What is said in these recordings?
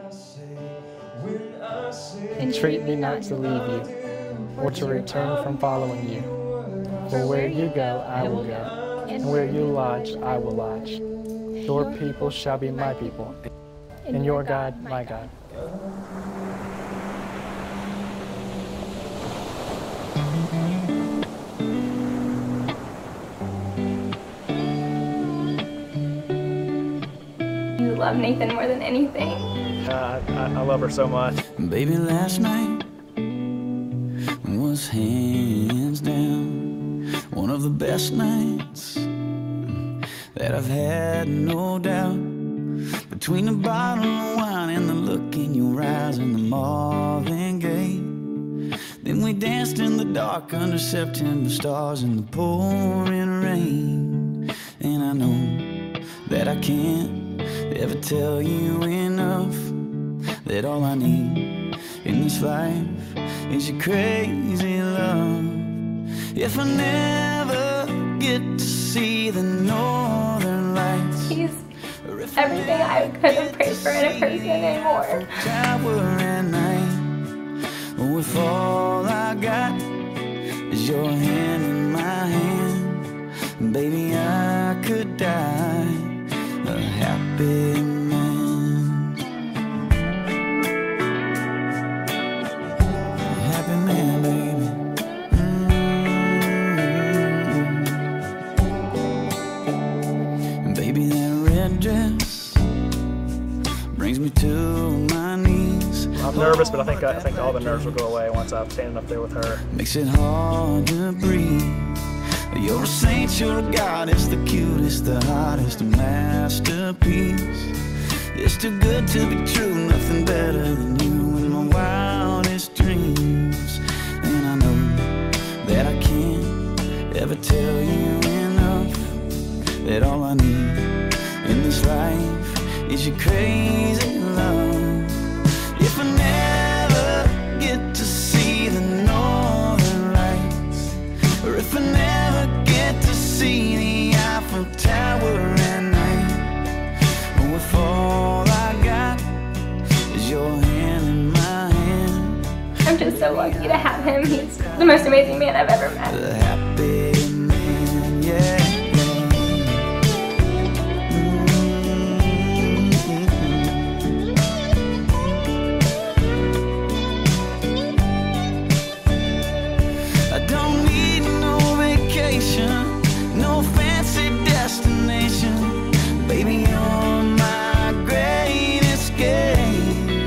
Entreat me not to leave you, or to return from following you. For where you go, I will go, and where you lodge, I will lodge. Your people shall be my people, and your God, my God. You love Nathan more than anything. I love her so much. Baby, last night was hands down one of the best nights that I've had, no doubt. Between the bottle of wine and the look in your eyes and the Marvin Gaye, then we danced in the dark under September stars in the pouring rain. And I know that I can't ever tell you enough that all I need in this life is your crazy love. If I never get to see the northern lights, He's everything I could have prayed for in a person and more. Tower at night, if all I got is your hand in my hand, baby, I could die a happy man. A happy man, baby. And baby, that red dress brings me to my knees. I'm nervous, but I think all the nerves will go away once I'm standing up there with her. Makes it hard to breathe. You're a saint, you're a goddess, the cutest, the hottest, a masterpiece. It's too good to be true, nothing better than you in my wildest dreams. And I know that I can't ever tell you enough that all I need in this life is your crazy love. If I never get to see the northern lights, or if I never get to see the Eiffel Tower at night, or if all I got is your hand in my hand, I'm just so lucky to have him. He's the most amazing man I've ever met. a happy man, yeah. No fancy destination, baby, you're my great escape.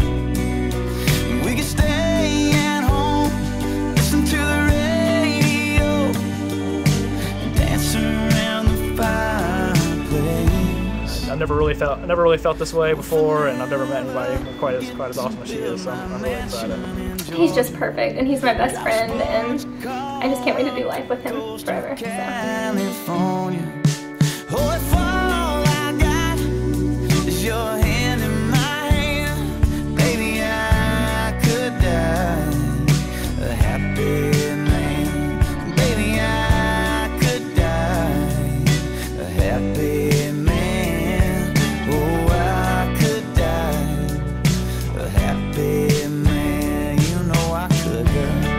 We can stay at home, listen to the radio, dance around the fireplace. I never really felt this way before, and I've never met anybody quite as awesome as she is. So I'm really excited. He's just perfect, and he's my best friend, and I just can't wait to do life with him forever. So. California. Oh, if all I got is your hand in my hand, baby, I could die a happy man. Baby, I could die a happy man. Oh, I could die a happy man. You know I could die.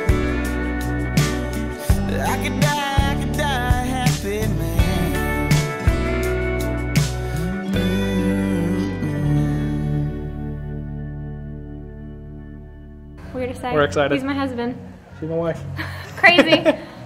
I could die a happy man. Weird to say. We're excited. He's my husband. She's my wife. Crazy.